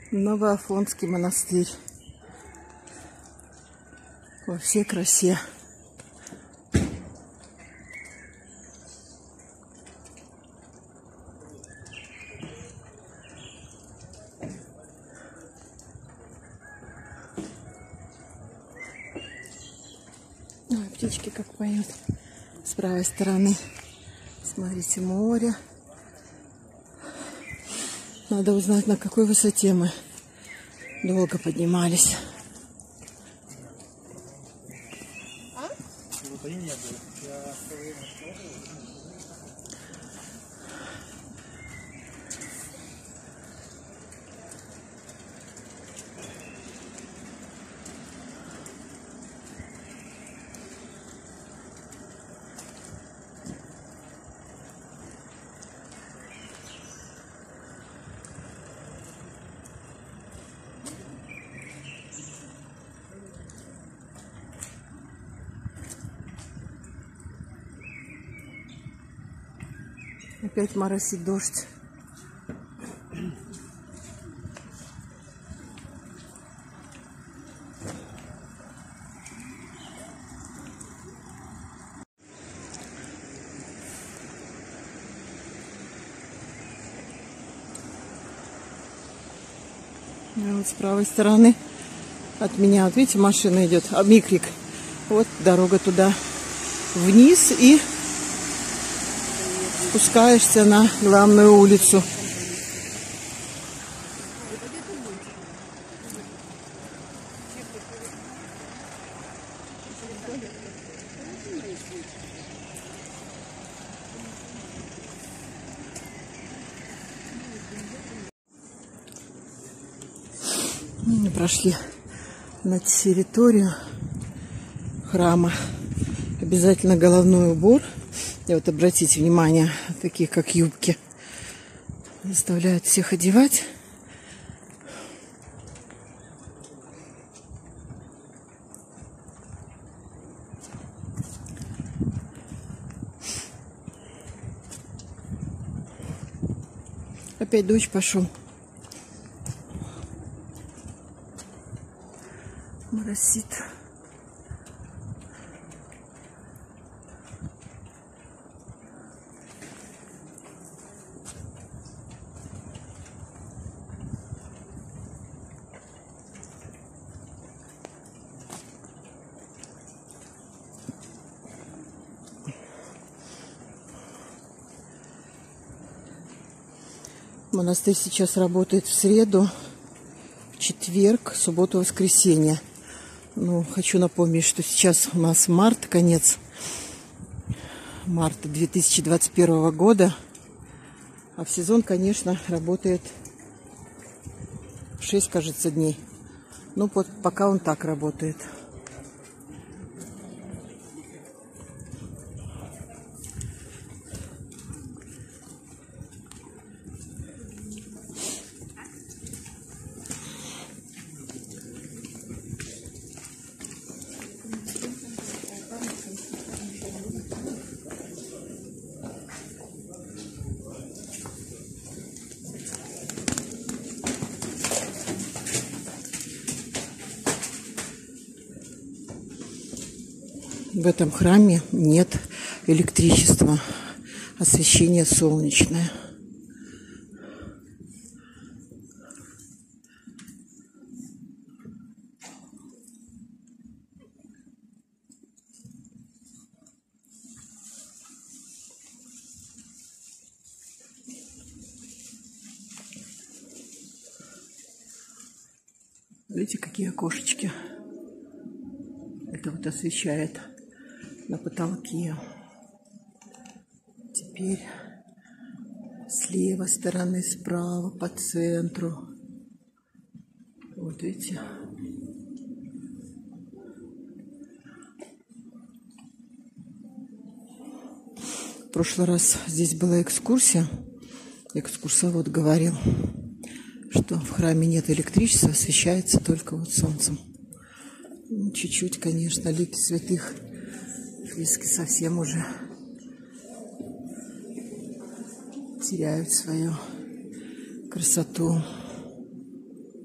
Новоафонский монастырь во всей красе. Ой, птички как поют. С правой стороны, смотрите, море. Надо узнать, на какой высоте мы долго поднимались. Опять моросит дождь. А вот с правой стороны от меня, вот видите, машина идет, микрик. Вот дорога туда вниз и спускаешься на главную улицу. Мы прошли на территорию храма. Обязательно головной убор. И вот обратите внимание, такие как юбки заставляют всех одевать. Опять дождь пошел. Моросит. Монастырь сейчас работает в среду, в четверг, субботу, воскресенье. Ну, хочу напомнить, что сейчас у нас март, конец марта 2021 года. А в сезон, конечно, работает 6, кажется, дней. Ну, вот пока он так работает. В этом храме нет электричества, освещение солнечное. Видите, какие окошечки? Это вот освещает на потолке. Теперь с левой стороны, справа, по центру. Вот видите? В прошлый раз здесь была экскурсия. Экскурсовод говорил, что в храме нет электричества, освещается только вот солнцем. Чуть-чуть, конечно, лики святых, фрески совсем уже теряют свою красоту.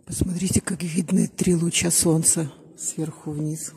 Посмотрите, как видны 3 луча солнца сверху вниз.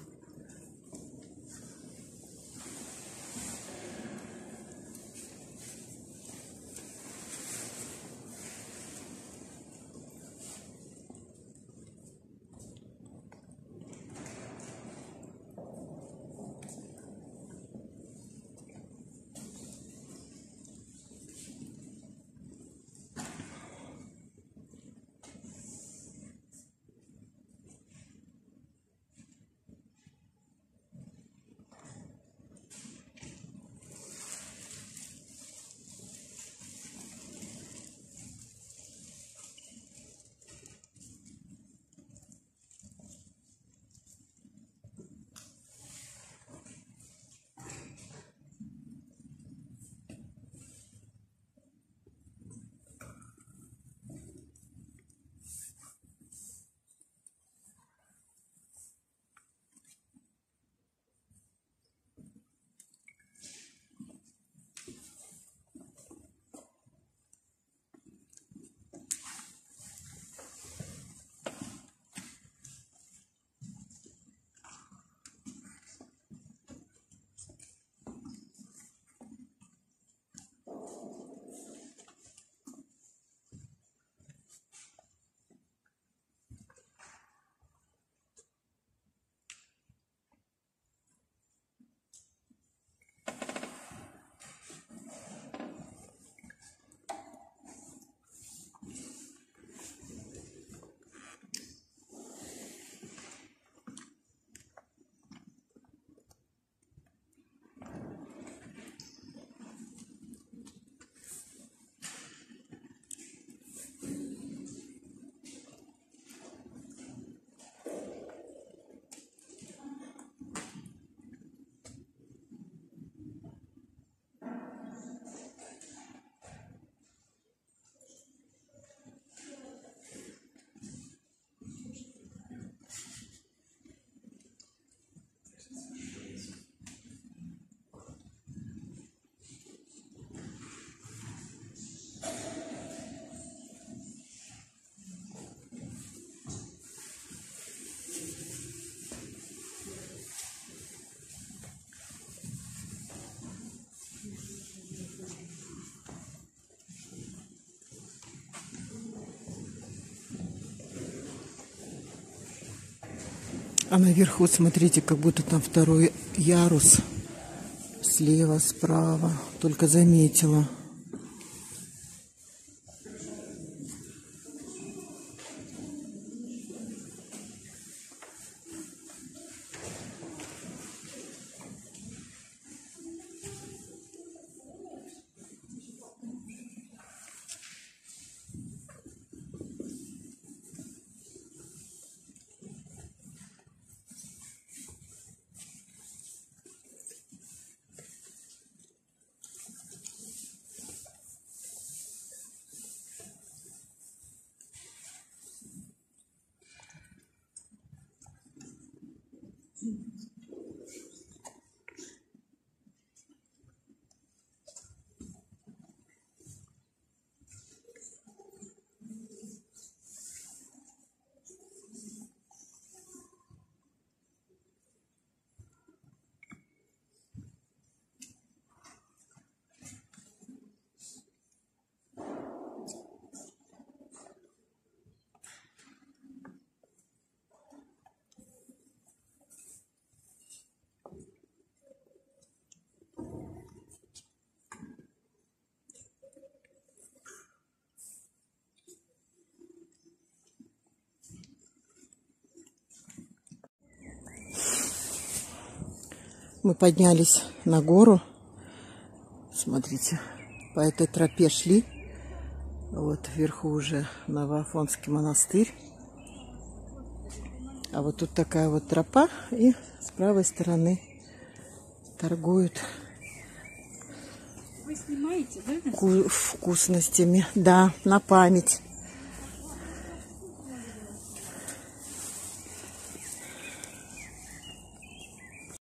А наверху, смотрите, как будто там 2-й ярус. Слева, справа. Только заметила. Мы поднялись на гору. Смотрите, по этой тропе шли. Вот вверху уже Новоафонский монастырь. А вот тут такая вот тропа. И с правой стороны торгуют Вы снимаете, да? Вкусностями. Да, на память.